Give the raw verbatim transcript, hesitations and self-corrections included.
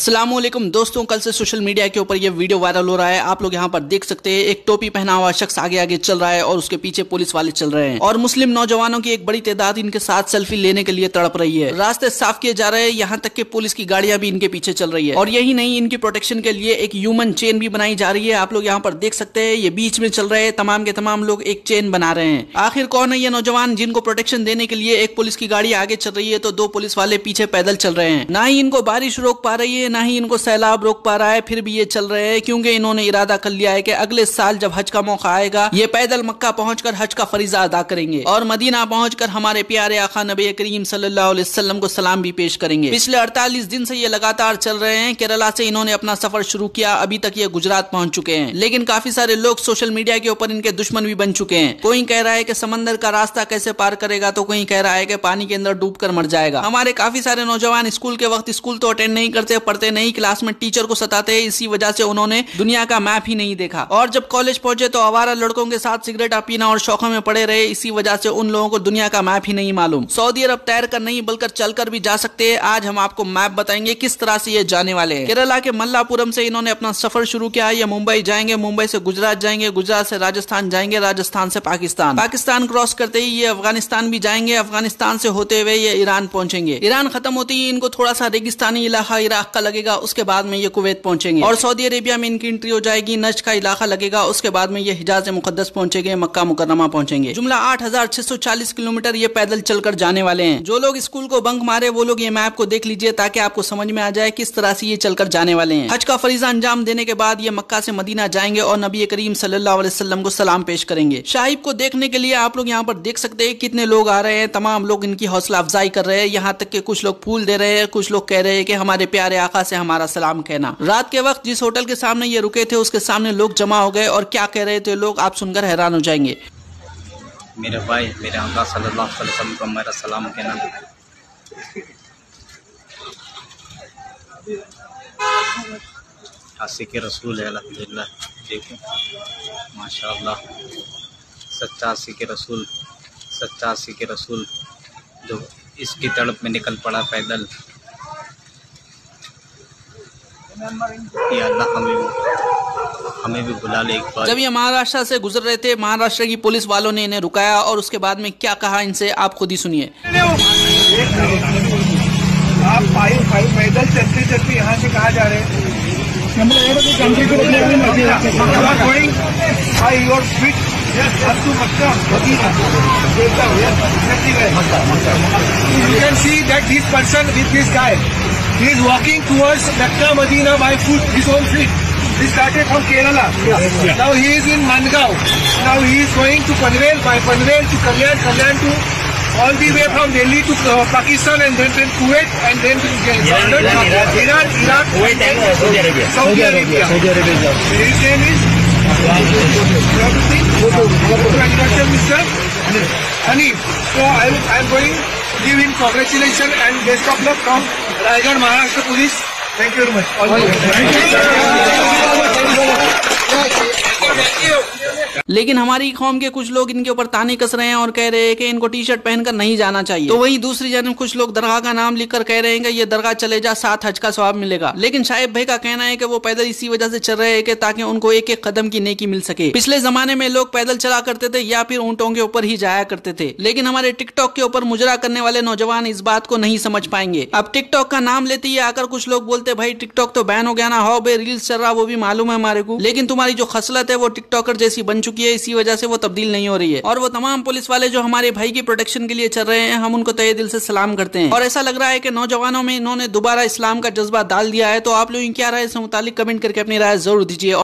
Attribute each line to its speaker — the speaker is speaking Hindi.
Speaker 1: अस्सलामुअलैकुम दोस्तों, कल से सोशल मीडिया के ऊपर ये वीडियो वायरल हो रहा है। आप लोग यहाँ पर देख सकते हैं, एक टोपी पहना हुआ शख्स आगे आगे चल रहा है और उसके पीछे पुलिस वाले चल रहे हैं और मुस्लिम नौजवानों की एक बड़ी तादाद इनके साथ सेल्फी लेने के लिए तड़प रही है। रास्ते साफ किए जा रहे हैं, यहाँ तक कि पुलिस की गाड़ियां भी इनके पीछे चल रही है। और यही नहीं, इनकी प्रोटेक्शन के लिए एक ह्यूमन चेन भी बनाई जा रही है। आप लोग यहाँ पर देख सकते हैं, ये बीच में चल रहे हैं, तमाम के तमाम लोग एक चेन बना रहे हैं। आखिर कौन है ये नौजवान जिनको प्रोटेक्शन देने के लिए एक पुलिस की गाड़ी आगे चल रही है तो दो पुलिस वाले पीछे पैदल चल रहे हैं। ना ही इनको बारिश रोक पा रही है, ना ही इनको सैलाब रोक पा रहा है, फिर भी ये चल रहे हैं क्योंकि इन्होंने इरादा कर लिया है कि अगले साल जब हज का मौका आएगा ये पैदल मक्का पहुंचकर हज का फरीजा अदा करेंगे और मदीना पहुंचकर हमारे प्यारे आका नबी करीम सल्लल्लाहु अलैहि वसल्लम को सलाम भी पेश करेंगे। पिछले अड़तालीस दिन से ये लगातार चल रहे हैं। केरला से इन्होंने अपना सफर शुरू किया, अभी तक ये गुजरात पहुंच चुके हैं, लेकिन काफी सारे लोग सोशल मीडिया के ऊपर इनके दुश्मन भी बन चुके हैं। कोई कह रहा है कि समंदर का रास्ता कैसे पार करेगा, तो कोई कह रहा है कि पानी के अंदर डूब कर मर जाएगा। हमारे काफी सारे नौजवान स्कूल के वक्त स्कूल तो अटेंड नहीं करते, पढ़ते नहीं, क्लास में टीचर को सताते हैं, इसी वजह से उन्होंने दुनिया का मैप ही नहीं देखा। और जब कॉलेज पहुंचे तो आवारा लड़कों के साथ सिगरेट पीना और शौकों में पड़े रहे, इसी वजह से उन लोगों को दुनिया का मैप ही नहीं मालूम। सऊदी अरब तैर कर नहीं बल्कि चलकर भी जा सकते हैं। आज हम आपको मैप बताएंगे किस तरह से ये जाने वाले हैं। केरला के मल्लापुरम से इन्होंने अपना सफर शुरू किया। ये मुंबई जाएंगे, मुंबई से गुजरात जाएंगे, गुजरात से राजस्थान जाएंगे, राजस्थान से पाकिस्तान, पाकिस्तान क्रॉस करते ही ये अफगानिस्तान भी जाएंगे, अफगानिस्तान से होते हुए ये ईरान पहुंचेंगे। ईरान खत्म होते ही इनको थोड़ा सा रेगिस्तानी इलाका इराक का लगेगा, उसके बाद में ये कुवैत पहुंचेंगे और सऊदी अरेबिया में इनकी एंट्री हो जाएगी। नज्द का इलाका लगेगा, उसके बाद में ये हिजाज मुकद्दस पहुंचेंगे, मक्का मुकर्रमा पहुंचेंगे। जुमला आठ हजार छह सौ चालीस किलोमीटर ये पैदल चलकर जाने वाले हैं। जो लोग स्कूल को बंक मारे वो लोग ये मैप को देख लीजिए ताकि आपको समझ में आ जाए किस तरह से ये चलकर जाने वाले हैं। हज का फरीजा अंजाम देने के बाद ये मक्का से मदीना जाएंगे और नबी करीम सल्लल्लाहु अलैहि वसल्लम को सलाम पेश करेंगे। शाहिब को देखने के लिए आप लोग यहाँ पर देख सकते हैं कितने लोग आ रहे हैं। तमाम लोग इनकी हौसला अफजाई कर रहे हैं, यहाँ तक कि कुछ लोग फूल दे रहे हैं, कुछ लोग कह रहे हैं कि हमारे प्यारे आका से हमारा सलाम कहना। रात के वक्त जिस होटल के सामने ये रुके थे उसके सामने लोग जमा हो गए और क्या कह रहे थे लोग, आप सुनकर हैरान हो जाएंगे।
Speaker 2: मेरे भाई मेरे आका सल्लल्लाहु अलैहि वसल्लम को मेरा सलाम कहना। आशिक़ रसूल है अल्हम्दुलिल्लाह। देखो माशाअल्लाह, सच्चा आशिक़ रसूल, सच्चा आशिक़ रसूल जो इसकी तड़प में निकल पड़ा पैदल। या अल्लाह हमें हमें भी बुला ले एक बार।
Speaker 1: जब ये महाराष्ट्र से गुजर रहे थे, महाराष्ट्र की पुलिस वालों ने इन्हें रुकाया और उसके बाद में क्या कहा इनसे आप खुद ही सुनिए।
Speaker 3: आप फाइव फाइव पैदल चलते चलते यहाँ से कहाँ जा रहे हैं? You can see that this person with this guy, he is walking towards Mecca Medina by foot, his own feet. He started from Kerala. Yeah. Now he is in Mangaon. Now he is going to Panvel, by Panvel to Kalyan, Kalyan to all the way from Delhi to uh, Pakistan and then, then Kuwait and then to Iran, Iran, Iran, Iraq, Kuwait and Saudi Arabia. Saudi Arabia. Saudi Arabia. His name is Mister Hanif. So I I am going to give him congratulations and best of luck from Raigad Maharashtra Police. Thank you very much. All
Speaker 1: लेकिन हमारी कौम के कुछ लोग इनके ऊपर ताने कस रहे हैं और कह रहे हैं कि इनको टी शर्ट पहनकर नहीं जाना चाहिए। तो वहीं दूसरी जानब कुछ लोग दरगाह का नाम लिखकर कह रहे हैं कि ये दरगाह चले जा, साथ हज का सवाब मिलेगा। लेकिन शाहिब भाई का कहना है कि वो पैदल इसी वजह से चल रहे हैं कि ताकि उनको एक एक कदम की नेकी मिल सके। पिछले जमाने में लोग पैदल चला करते थे या फिर ऊंटों के ऊपर ही जाया करते थे, लेकिन हमारे टिकटॉक के ऊपर मुजरा करने वाले नौजवान इस बात को नहीं समझ पाएंगे। अब टिकटॉक का नाम लेते ही आकर कुछ लोग बोलते भाई टिकटॉक तो बैन हो गया ना, हो भाई रील्स चल रहा वो भी मालूम है हमारे को, लेकिन तुम्हारी जो खसलत है वो टिकटॉकर जैसी बन चुकी है, इसी वजह से वो तब्दील नहीं हो रही है। और वो तमाम पुलिस वाले जो हमारे भाई की प्रोटेक्शन के लिए चल रहे हैं, हम उनको तहे दिल से सलाम करते हैं। और ऐसा लग रहा है कि नौजवानों में इन्होंने दोबारा इस्लाम का जज्बा डाल दिया है। तो आप लोगों की क्या राय है इस मुतालिक कमेंट करके अपनी राय जरूर दीजिए।